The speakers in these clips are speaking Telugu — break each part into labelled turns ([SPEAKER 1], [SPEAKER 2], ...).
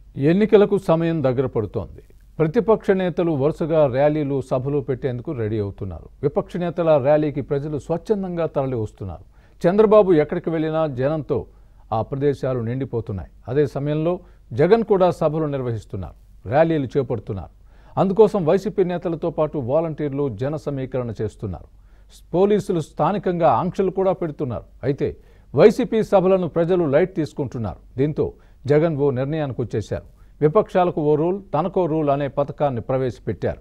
[SPEAKER 1] ఎన్నికలకు సమయం దగ్గర పడుతోంది. ప్రతిపక్ష నేతలు వరుసగా ర్యాలీలు, సభలు పెట్టేందుకు రెడీ అవుతున్నారు. విపక్ష నేతల ర్యాలీకి ప్రజలు స్వచ్ఛందంగా తరలి వస్తున్నారు. చంద్రబాబు ఎక్కడికి వెళ్ళినా జనంతో ఆ ప్రదేశాలు నిండిపోతున్నాయి. అదే సమయంలో జగన్ కూడా సభలు నిర్వహిస్తున్నారు, ర్యాలీలు చేపడుతున్నారు. అందుకోసం వైసీపీ నేతలతో పాటు వాలంటీర్లు జన సమీకరణ చేస్తున్నారు. పోలీసులు స్థానికంగా ఆంక్షలు కూడా పెడుతున్నారు. అయితే వైసీపీ సభలను ప్రజలు లైట్ తీసుకుంటున్నారు. దీంతో జగన్ ఓ నిర్ణయానికి వచ్చేశారు. విపక్షాలకు ఓ రూల్, తనకో రూల్ అనే పథకాన్ని ప్రవేశపెట్టారు.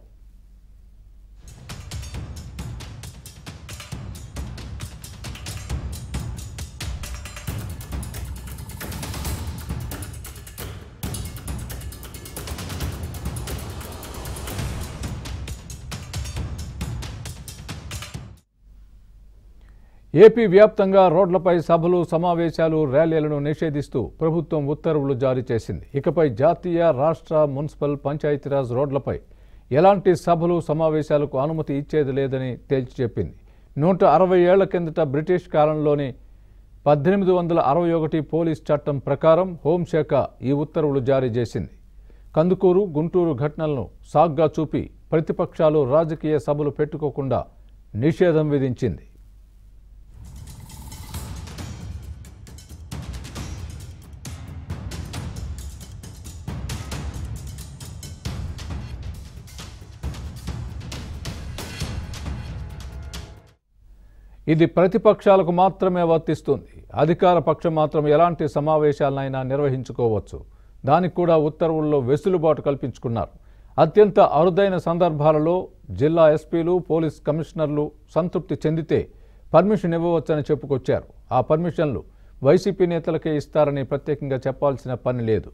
[SPEAKER 1] ఏపీ వ్యాప్తంగా రోడ్లపై సభలు, సమావేశాలు, ర్యాలీలను నిషేధిస్తూ ప్రభుత్వం ఉత్తర్వులు జారీ చేసింది. ఇకపై జాతీయ, రాష్ట్ర, మున్సిపల్, పంచాయతీరాజ్ రోడ్లపై ఎలాంటి సభలు, సమావేశాలకు అనుమతి ఇచ్చేది లేదని తేల్చి చెప్పింది. 160 ఏళ్ల కిందట బ్రిటిష్ కాలంలోని 1861 పోలీస్ చట్టం ప్రకారం హోంశాఖ ఈ ఉత్తర్వులు జారీ చేసింది. కందుకూరు, గుంటూరు ఘటనలను సాగ్గా చూపి ప్రతిపక్షాలు రాజకీయ సభలు పెట్టుకోకుండా నిషేధం విధించింది. ఇది ప్రతిపక్షాలకు మాత్రమే వర్తిస్తుంది. అధికార పక్షం మాత్రం ఎలాంటి సమావేశాలనైనా నిర్వహించుకోవచ్చు. దానికి కూడా ఉత్తర్వుల్లో వెసులుబాటు కల్పించుకున్నారు. అత్యంత అరుదైన సందర్భాలలో జిల్లా ఎస్పీలు, పోలీస్ కమిషనర్లు సంతృప్తి చెందితే పర్మిషన్ ఇవ్వవచ్చని చెప్పుకొచ్చారు. ఆ పర్మిషన్లు వైసీపీ నేతలకే ఇస్తారని ప్రత్యేకంగా చెప్పాల్సిన పని లేదు.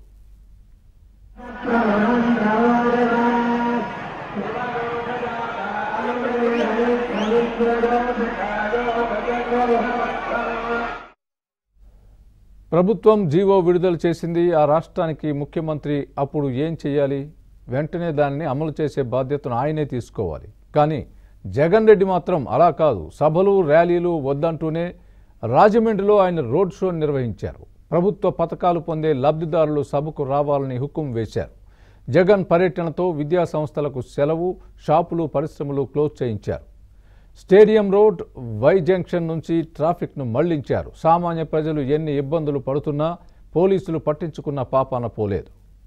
[SPEAKER 1] ప్రభుత్వం జీవో విడుదల చేసింది. ఆ రాష్ట్రానికి ముఖ్యమంత్రి అప్పుడు ఏం చేయాలి? వెంటనే దాన్ని అమలు చేసే బాధ్యతను ఆయనే తీసుకోవాలి. కానీ జగన్ రెడ్డి మాత్రం అలా కాదు. సభలు, ర్యాలీలు వద్దంటూనే రాజమండ్రిలో ఆయన రోడ్ షో నిర్వహించారు. ప్రభుత్వ పథకాలు పొందే లబ్ధిదారులు సభకు రావాలని హుకుం వేశారు. జగన్ పర్యటనతో విద్యా సంస్థలకు సెలవు, షాపులు, పరిశ్రమలు క్లోజ్ చేయించారు. స్టేడియం రోడ్, వై జంక్షన్ నుంచి ట్రాఫిక్ను మళ్లించారు. సామాన్య ప్రజలు ఎన్ని ఇబ్బందులు పడుతున్నా పోలీసులు పట్టించుకున్న పాపాన పోలేదు.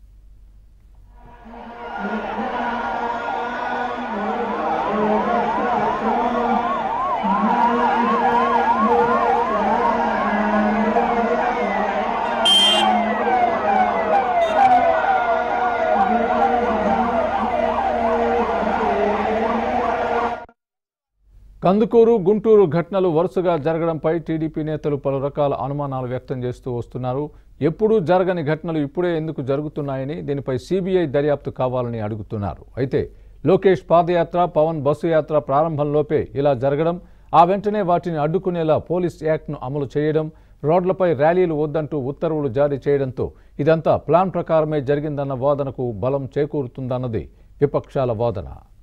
[SPEAKER 1] కందుకూరు, గుంటూరు ఘటనలు వరుసగా జరగడంపై టీడీపీ నేతలు పలు రకాల అనుమానాలు వ్యక్తం చేస్తూ వస్తున్నారు. ఎప్పుడూ జరగని ఘటనలు ఇప్పుడే ఎందుకు జరుగుతున్నాయని, దీనిపై సిబిఐ దర్యాప్తు కావాలని అడుగుతున్నారు. అయితే లోకేష్ పాదయాత్ర, పవన్ బస్సు యాత్ర ప్రారంభంలోపే ఇలా జరగడం, ఆ వెంటనే వాటిని అడ్డుకునేలా పోలీస్ యాక్ట్ను అమలు చేయడం, రోడ్లపై ర్యాలీలు వద్దంటూ ఉత్తర్వులు జారీ చేయడంతో ఇదంతా ప్లాన్ ప్రకారమే జరిగిందన్న వాదనకు బలం చేకూరుతుందన్నది విపక్షాల వాదన.